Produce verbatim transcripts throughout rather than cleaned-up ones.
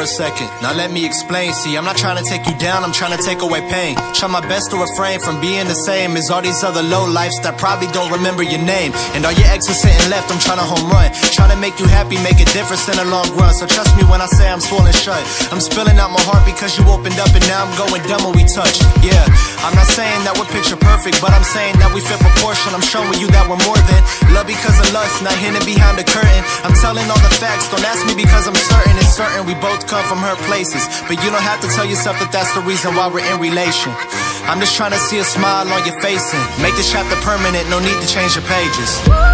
for a second. Now let me explain. See, I'm not trying to take you down, I'm trying to take away pain. Try my best to refrain from being the same as all these other low lifes that probably don't remember your name. And all your exes sitting left, I'm trying to home run. Trying to make you happy, make a difference in the long run. So trust me when I say I'm swollen shut. I'm spilling out my heart because you opened up, and now I'm going dumb when we touch. Yeah, I'm not saying that we're picture perfect, but I'm saying that we fit proportion. I'm showing you that we're more than love because of lust, not hidden behind the curtain. I'm telling all the facts, don't ask me because I'm certain. It's certain we both come from hurt places, but you don't have to tell yourself that that's the reason why we're in relation. I'm just trying to see a smile on your face and make this chapter permanent, no need to change your pages.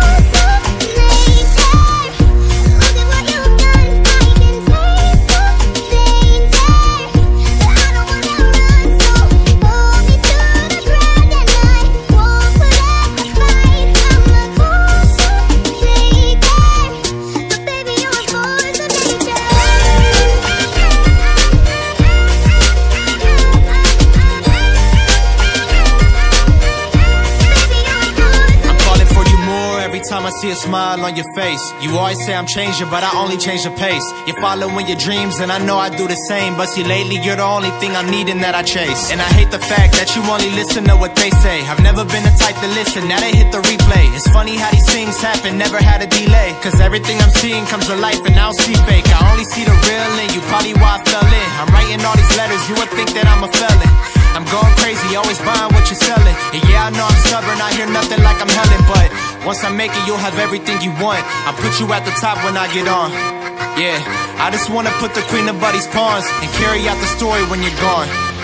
Time I see a smile on your face. You always say I'm changing, but I only change the pace. You're following your dreams, and I know I do the same. But see, lately you're the only thing I'm needing that I chase. And I hate the fact that you only listen to what they say. I've never been the type to listen, now they hit the replay. It's funny how these things happen, never had a delay. Cause everything I'm seeing comes to life, and I don't see fake. I only see the real in you, probably why I fell in. I'm writing all these letters, you would think that I'm a felon. I'm going crazy, always buying what you're selling. And yeah, I know I'm stubborn, I hear nothing like I'm Helen. But once I make it, you'll have everything you want. I'll put you at the top when I get on. Yeah, I just wanna put the queen of buddies' pawns and carry out the story when you're gone.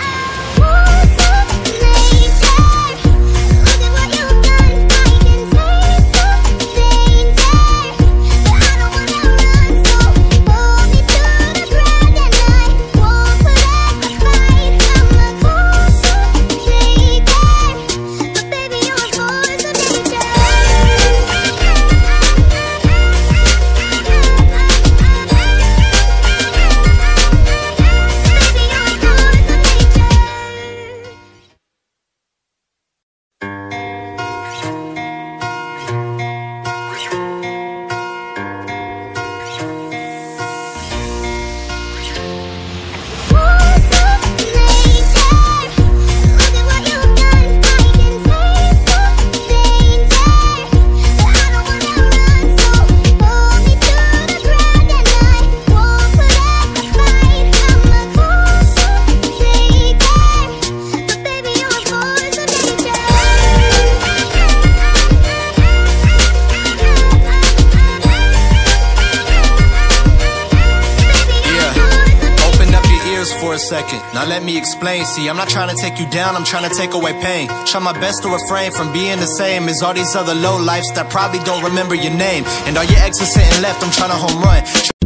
For a second. Now let me explain. See, I'm not trying to take you down, I'm trying to take away pain. Try my best to refrain from being the same as all these other low lifes that probably don't remember your name. And all your exes sitting left, I'm trying to home run.